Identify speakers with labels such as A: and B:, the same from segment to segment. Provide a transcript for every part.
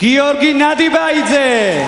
A: გიორგი ნადიბაიძე.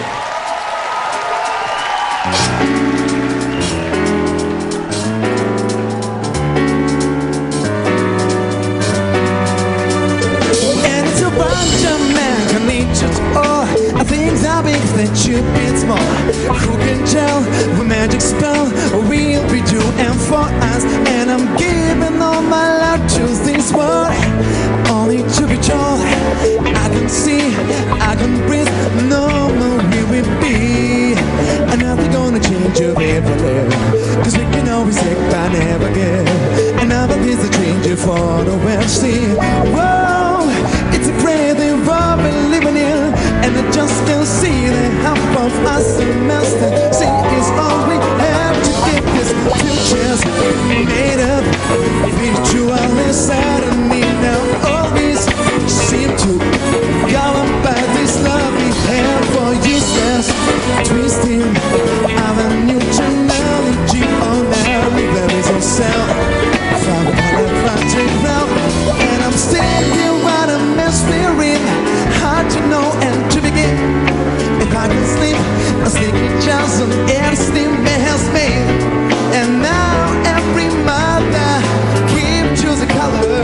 B: Things are big that should be small. Who can tell what magic spell will be doing for us? And I'm giving all my life to this world, only to be told I can see, I can breathe, no more we will be. And nothing gonna change your ever live, cause we can always take but never give. Another piece of change for the world see. Whoa, it's a great thing we're living in. And I just can't see the half of us the master. See, it's all we have to give. This future's made up virtually suddenly now always seem to go by this love we have for useless twisting of a new technology on now. There is no sound from the project now, and I'm still here what I'm whispering. Hard to know and to begin. If I can sleep, I sleep with just an instinct that has made. And now every mother keep choosing color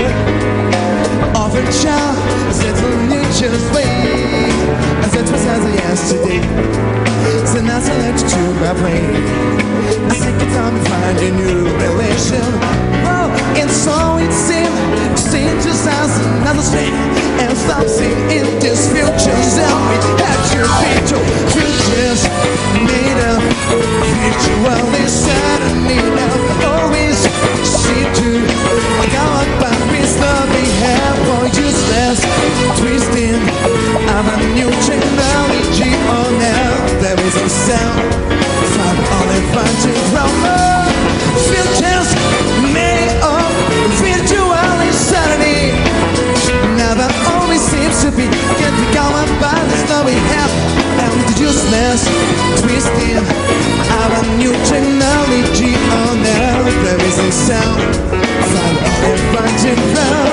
B: of a child. That's a nature's way. As it was as yesterday. So now I let you to my brain. I think it's time to find a new relation. Oh, and so it seems strangers as another strain. And something in this future tell me that you future futures made up virtually suddenly now always seem to go up by this love we have for useless twisting of a new technology. Oh now there is a sound from only punching from futures made up virtually suddenly. Now that always seems to be getting going by this love we have and the useless twisting of a new technology. Oh now there is a sound from only punching from.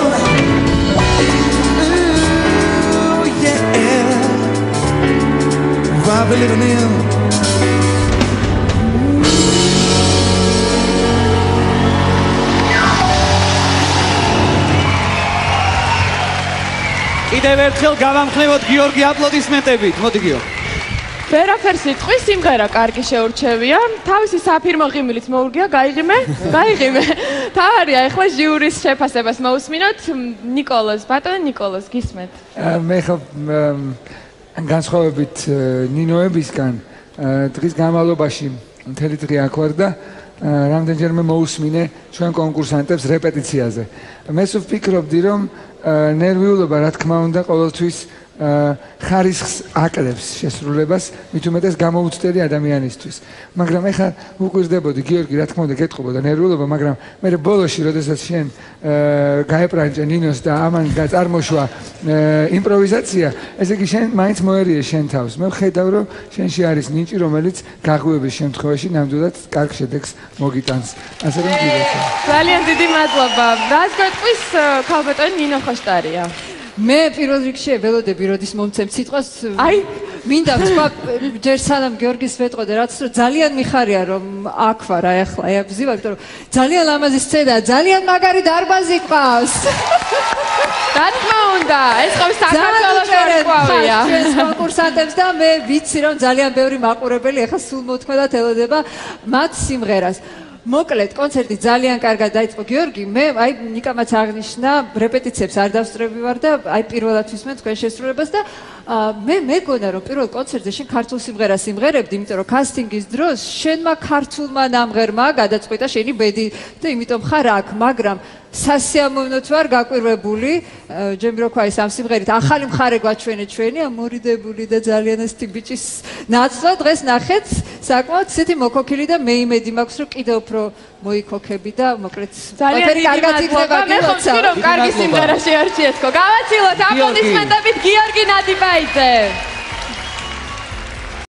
B: Ooh yeah, what we living in.
A: კიდევ ერთხელ გავამხნევოთ გიორგი აპლოდისმენტებით. მოდი გიორგი.
C: ვერაფერს იტყვის, სიმღერა კარგი შეურჩევია. თავისი საფირმო ღიმილით მოურგია, გაიღიმე. თავარია ახლა ჟიურის შეფასებას მოусმინოთ. ნიკოლოზ, ბატონ ნიკოლოზ, გისმენთ.
D: მე ხო განსხვავებით ნინოებისგან დღის განმავლობაში მთელი დღე აქ ვარ და რამდენჯერმე მოусმინე ჩვენ კონკურსანტებს რეპეტიციაზე. მე სულ ვფიქრობდი, რომ ნერვიულობა რა თქმა უნდა ყოველთვის ხარისხს აკლებს შესრულებას, მით უმეტეს გამოუცდელი ადამიანისთვის. მაგრამ ეხლა უკვირდებოდი გიორგი, რა თქმა უნდა გეტყობოდა ნერვიულობა, მაგრამ მე ბოლოში, როდესაც შენ გაეპრანჭე ნინოს და ამან წარმოშვა იმპროვიზაცია, ესე იგი შენ მაინც მოერიე შენ თავს. მე ვხედავ, რომ შენში არის ნიჭი, რომელიც გაღვივების შემთხვევაში ნამდვილად კარგ შედეგს მოგიტანს. ასე რომ გიორგი.
C: ძალიან დიდი მადლობა. რას გეტყვის ქალბატონი ნინო ხოშტარია?
E: მე პირველ რიგში ველოდები როდის მომცემ სიტყვას.
C: აი,
E: მინდა ვთქვა ჯერ სანამ გიორგის ვეტყოდე, რაც ძალიან მიხარია რომ აქ ვარ აი ახლა, აი აბზივა, იმიტომ რომ ძალიან ლამაზი სცენაა, ძალიან მაგარი დარბაზი ყავს.
C: რა თქმა უნდა, ეს ყავს საქართველოს ორკვავია.
E: ჩვენს კონკურსანტებს და მე ვიცი რომ ძალიან ბევრი მაყურებელი ახლა სულ მოთქმედათ ელოდება მათ სიმღერას. მოკლედ, კონცერტი ძალიან კარგად დაიწყო გიორგი. მე აი ნიკამაც აღნიშნა, რეპეტიციებს არ დავსწრები ვარ და აი პირველად ვისმენ თქვენ შესრულებას და მე მეგონა რომ პირველ კონცერტზე შენ ქართულ სიმღერას იმღერებდი, იმიტომ რომ კასტინგის დროს შენმა ქართულმა ნამღერმა გადაწყვიტა შენი ბედი და იმიტომ ხარ აქ, მაგრამ სასიამოვნოდ ვარ გაკვირვებული, ჯემი რო ქვია ამ სიმღერით ახალი მხარე გვაჩვენე ჩვენი ამორიდებული და ძალიან ესეთი ბიჭის ნაცვლა დღეს ნახეთ, საკმაოდ ისეთი მოკოქილი და მე იმედი მაქვს რომ კიდევ უფრო მოიქოქები და მოკლედ
C: ძალიან კარგად იქნება. მე ხომ რომ კარგი სიმღერა შეარჩიეთ თქო. გავაცილოთ აპლოდისმენტებით გიორგი ნადიბაიძე.